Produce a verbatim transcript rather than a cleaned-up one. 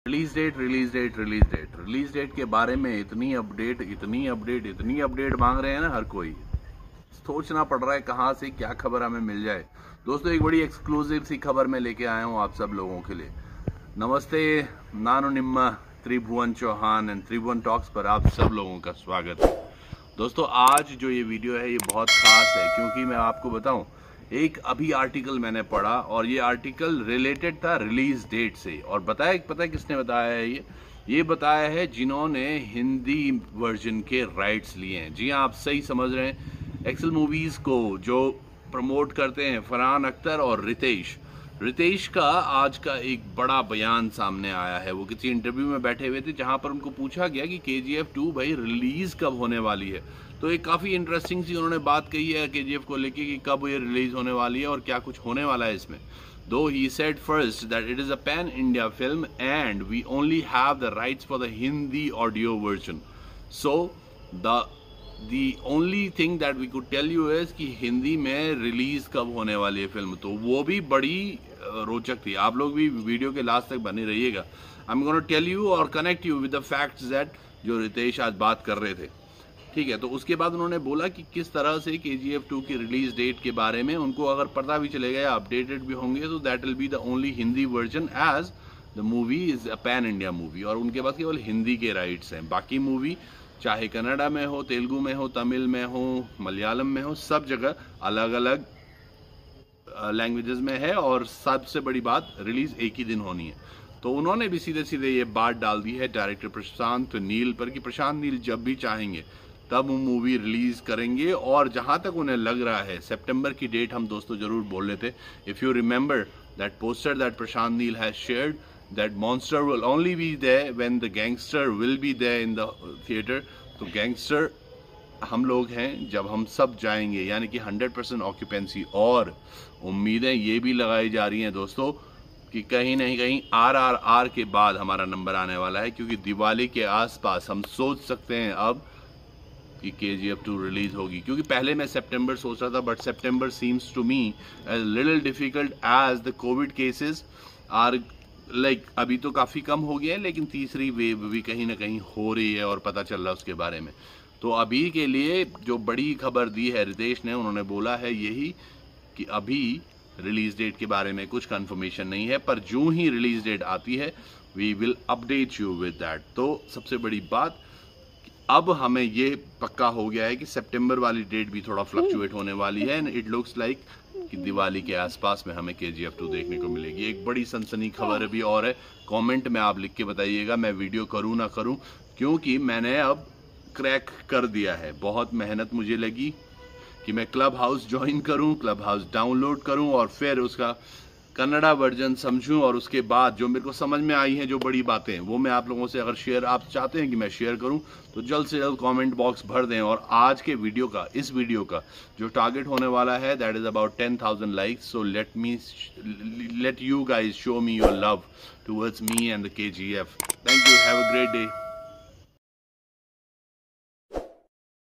Release date release date release date release date के बारे में इतनी अपडेट इतनी अपडेट इतनी अपडेट मांग रहे हैं ना हर कोई, सोचना पड़ रहा है कहाँ से क्या खबर हमें मिल जाए। दोस्तों एक बड़ी एक्सक्लूसिव सी खबर मैं लेके आया हूँ आप सब लोगों के लिए। नमस्ते, नानो निम्मा त्रिभुवन चौहान एंड त्रिभुवन टॉक्स पर आप सब लोगों का स्वागत है। दोस्तों आज जो ये वीडियो है ये बहुत खास है क्योंकि मैं आपको बताऊं, एक अभी आर्टिकल मैंने पढ़ा और ये आर्टिकल रिलेटेड था रिलीज डेट से। और बताया पता है किसने बताया है? ये ये बताया है जिन्होंने हिंदी वर्जन के राइट्स लिए हैं। जी हाँ, आप सही समझ रहे हैं। एक्सेल मूवीज को जो प्रमोट करते हैं फरहान अख्तर और रितेश रितेश का आज का एक बड़ा बयान सामने आया है। वो किसी इंटरव्यू में बैठे हुए थे जहां पर उनको पूछा गया कि के जी एफ टू भाई रिलीज कब होने वाली है। तो एक काफ़ी इंटरेस्टिंग सी उन्होंने बात कही है के जी एफ को लेके कि कब ये रिलीज होने वाली है और क्या कुछ होने वाला है इसमें। Though he said first that it is a pan India film and we only have the rights for the Hindi audio version. So the The only thing that we could tell you is कि हिंदी में release कब होने वाली है film. तो वो भी बड़ी रोचक थी। आप लोग भी वीडियो के लास्ट तक बने रहिएगा। I am gonna tell you और connect you with the facts that जो रितेश आज बात कर रहे थे। ठीक है, तो उसके बाद उन्होंने बोला कि किस तरह से के जी एफ टू की रिलीज डेट के बारे में उनको अगर पता भी चलेगा या अपडेटेड भी होंगे तो that will be the only Hindi version as the movie is a pan India movie. और उनके पास केवल हिंदी के राइट्स हैं। बाकी मूवी चाहे कन्नड़ा में हो, तेलुगु में हो, तमिल में हो, मलयालम में हो, सब जगह अलग अलग लैंग्वेजेस में है। और सबसे बड़ी बात रिलीज एक ही दिन होनी है। तो उन्होंने भी सीधे सीधे ये बात डाल दी है डायरेक्टर प्रशांत नील पर कि प्रशांत नील जब भी चाहेंगे तब वो मूवी रिलीज करेंगे। और जहां तक उन्हें लग रहा है सितंबर की डेट हम दोस्तों जरूर बोल रहे थे। If you remember that poster that Prashanth Neel has shared that monster will only be there when the gangster will be there in the theater। तो गैंगस्टर हम लोग हैं जब हम सब जाएंगे, यानी कि हंड्रेड परसेंट ऑक्यूपेंसी। और उम्मीदें ये भी लगाई जा रही हैं दोस्तों कि कहीं नहीं कहीं आर आर आर के बाद हमारा नंबर आने वाला है, क्योंकि दिवाली के आसपास हम सोच सकते हैं अब कि K G F to release होगी। क्योंकि पहले मैं सितंबर सोच रहा था, but September seems to me as little difficult as the COVID cases are like like, अभी तो काफ़ी कम हो गया है, लेकिन तीसरी वेव भी कहीं ना कहीं हो रही है और पता चल रहा है उसके बारे में। तो अभी के लिए जो बड़ी खबर दी है रितेश ने, उन्होंने बोला है यही कि अभी रिलीज डेट के बारे में कुछ कंफर्मेशन नहीं है, पर जो ही रिलीज डेट आती है we will update you with that. तो सबसे बड़ी बात अब हमें ये पक्का हो गया है कि सितंबर वाली डेट भी थोड़ा फ्लक्चुएट होने वाली है एंड इट लुक्स लाइक कि दिवाली के आसपास में हमें के जी एफ टू देखने को मिलेगी। एक बड़ी सनसनी खबर भी और है। कमेंट में आप लिख के बताइएगा मैं वीडियो करूं ना करूं, क्योंकि मैंने अब क्रैक कर दिया है। बहुत मेहनत मुझे लगी कि मैं क्लब हाउस ज्वाइन करूं, क्लब हाउस डाउनलोड करूं और फिर उसका कन्नड़ा वर्जन समझूं। और उसके बाद जो मेरे को समझ में आई हैं जो बड़ी बातें, वो मैं आप लोगों से अगर शेयर आप चाहते हैं कि मैं शेयर करूं तो जल्द से जल्द कमेंट बॉक्स भर दें। और आज के वीडियो का इस वीडियो का जो टारगेट होने वाला है that is about ten thousand likes. So let me let you guys show me your love towards me and the K G F. Thank you, have a great day.